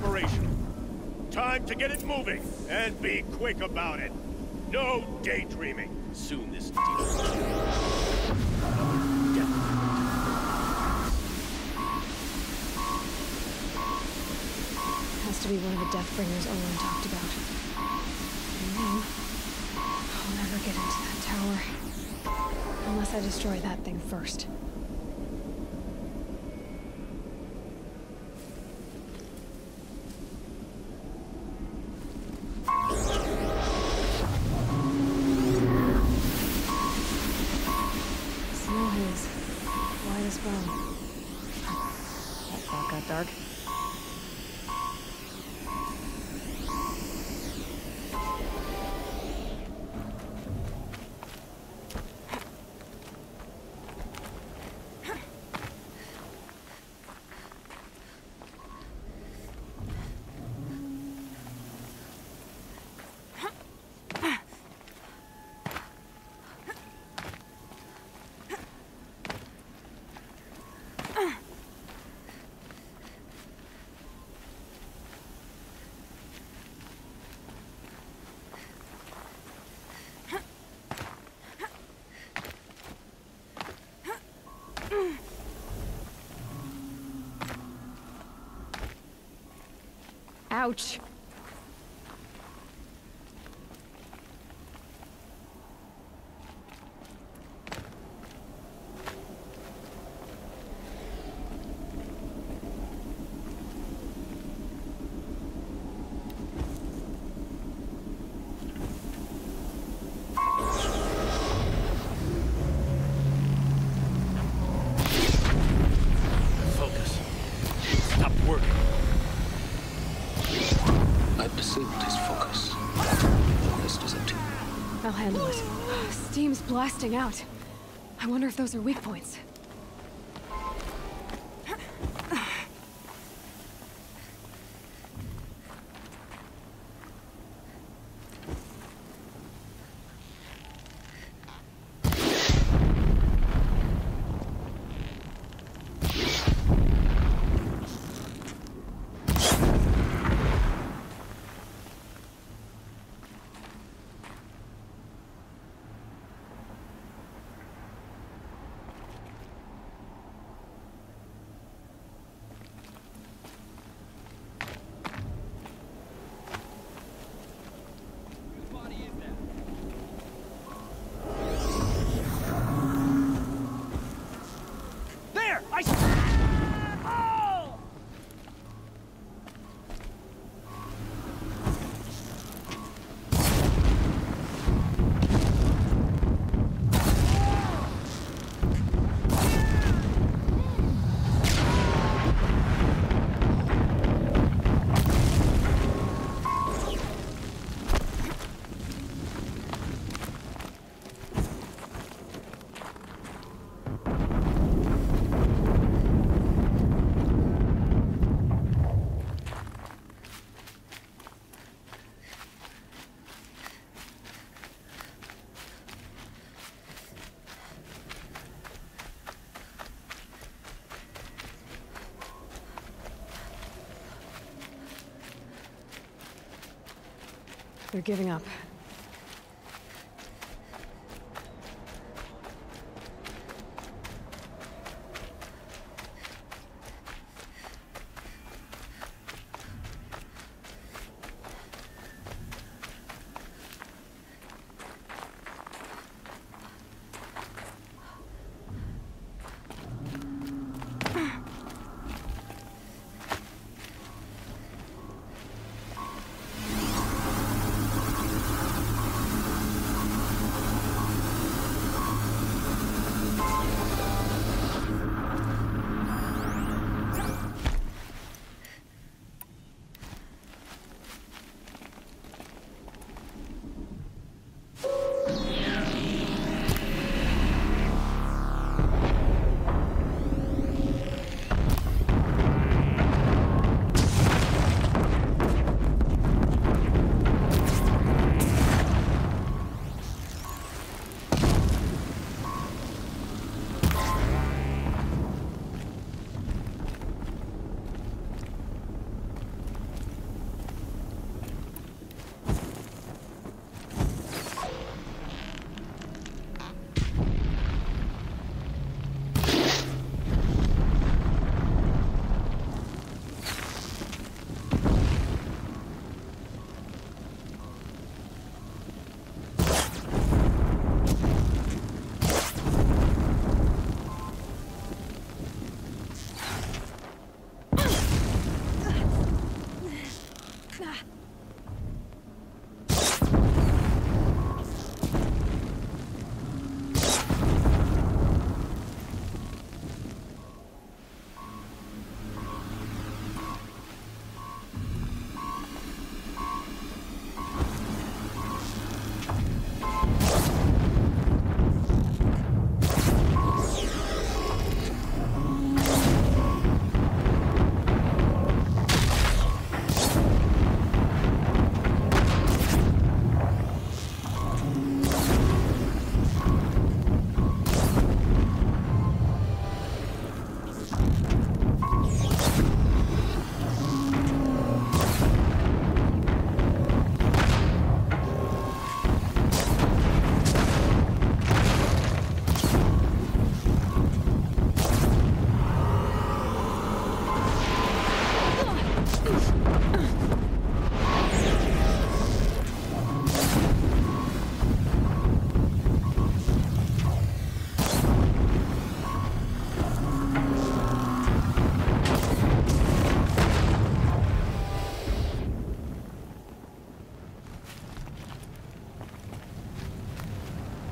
operational. Time to get it moving, and be quick about it. No daydreaming. Soon this deal. Has to be one of the Deathbringers Aloy talked about. And then, I'll never get into that tower. Unless I destroy that thing first. Snow haze. White as bone. That thought got dark. Ouch. Focus. Stop working. I perceived his focus. The rest is empty. I'll handle it. Steam's blasting out. I wonder if those are weak points. They're giving up.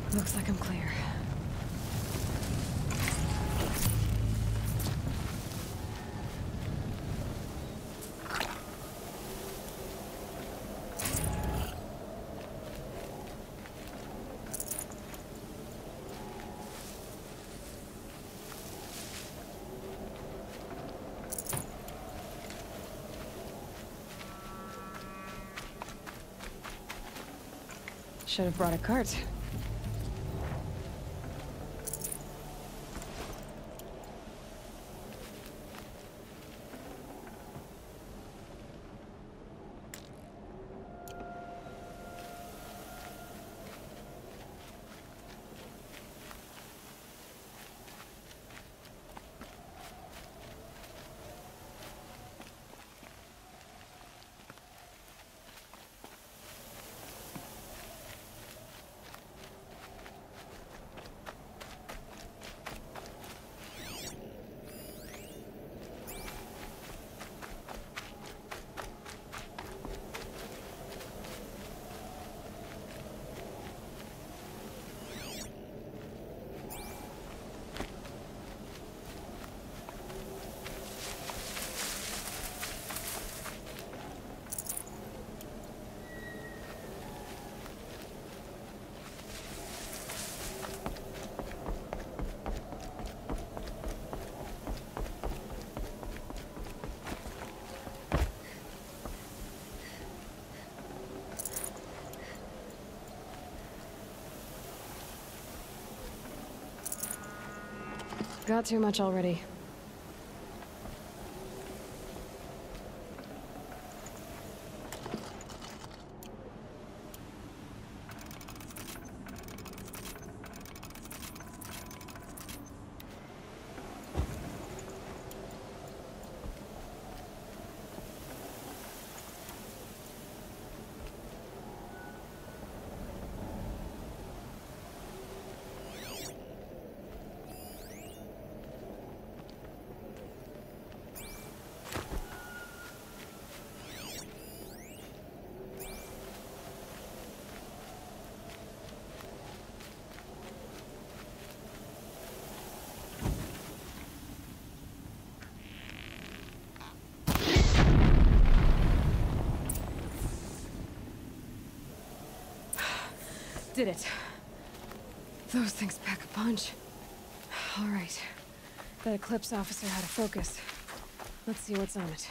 Looks like I'm clear. Should have brought a cart. Got too much already. Did it. Those things pack a punch. All right. That Eclipse officer had a focus. Let's see what's on it.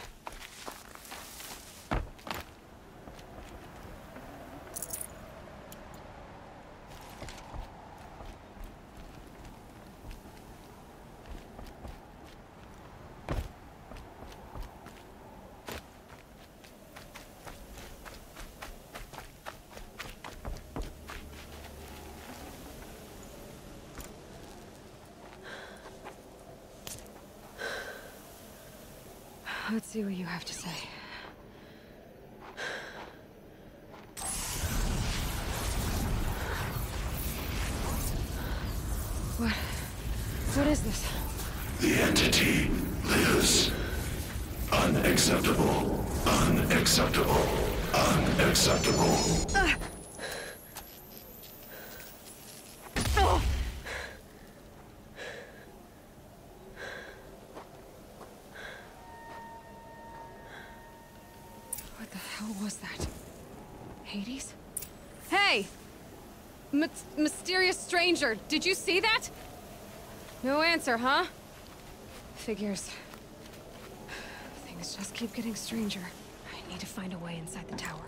Let's see what you have to say. What is this? The entity lives. Unacceptable. Unacceptable. Unacceptable. What the hell was that? Hades? Hey! Mysterious stranger, did you see that? No answer, huh? Figures. Things just keep getting stranger. I need to find a way inside the tower.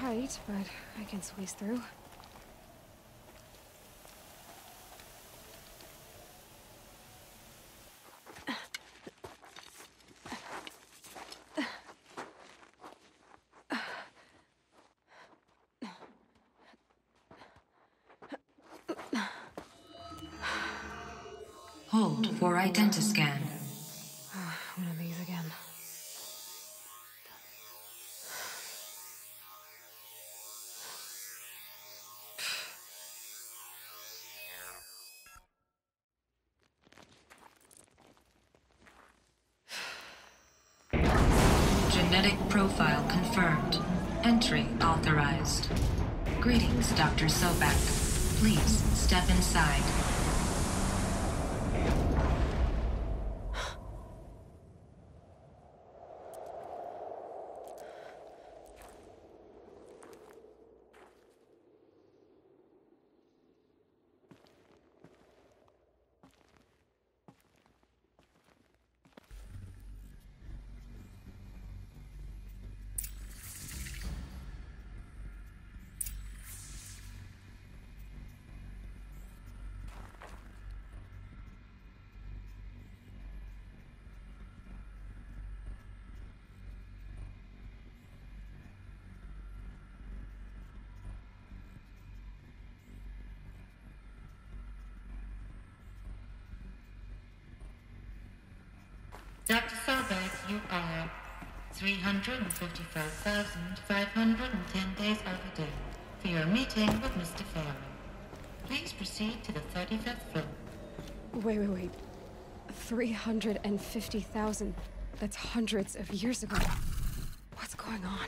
tight, but I can squeeze through. Hold for identiscan. One of these again. Genetic profile confirmed. Entry authorized. Greetings, Dr. Sobak. Please step inside. Dr. Sobek, you are 355,510 days overdue for your meeting with Mr. Farrell. Please proceed to the 35th floor. Wait. 350,000. That's hundreds of years ago. What's going on?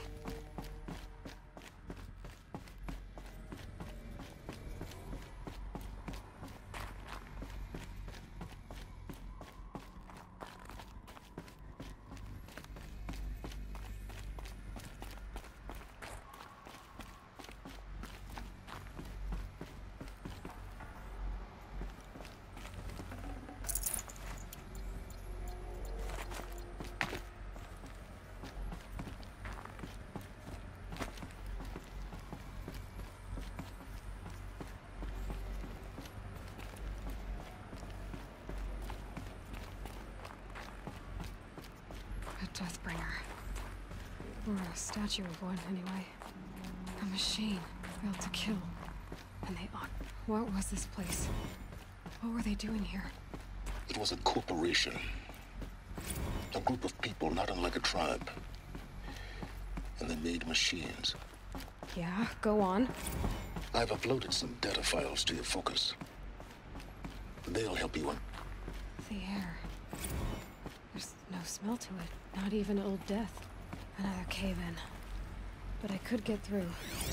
A Deathbringer. Or a statue of one, anyway. A machine built to kill. And they ought... What was this place? What were they doing here? It was a corporation. A group of people not unlike a tribe. And they made machines. Yeah, go on. I've uploaded some data files to your focus. They'll help you on. The air. There's no smell to it. Not even Old Death. Another cave-in. But I could get through.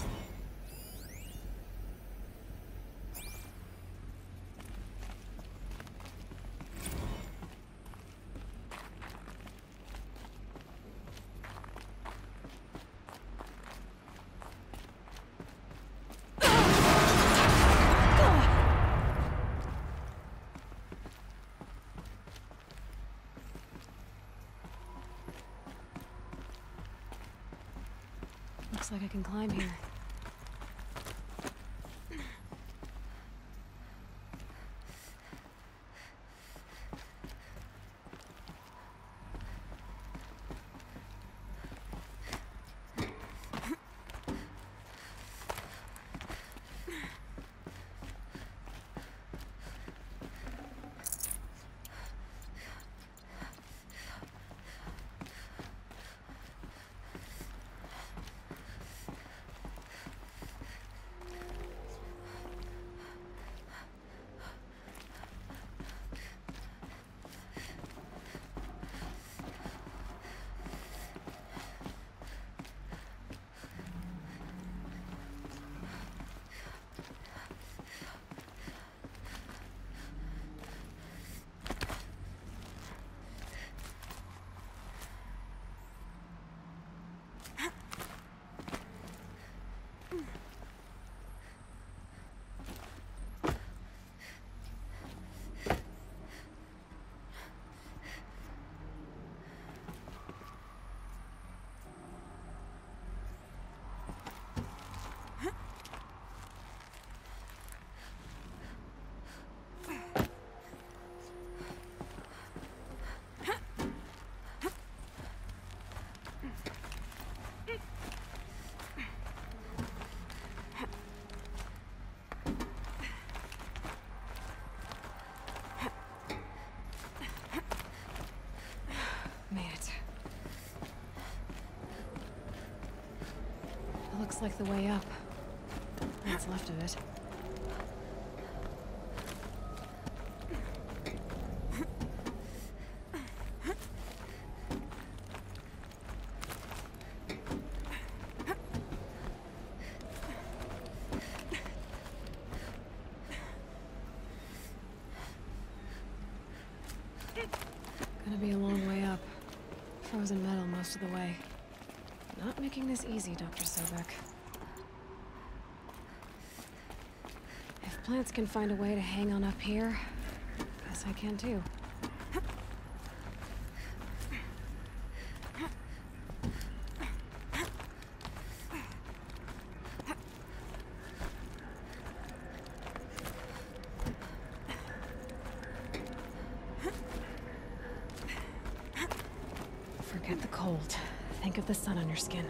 Looks like I can climb here. Looks like the way up. What's left of it. Gonna be a long way up. Frozen metal most of the way. Not making this easy, Dr. Sobek. If plants can find a way to hang on up here, guess I can too. Forget the cold. Think of the sun on your skin.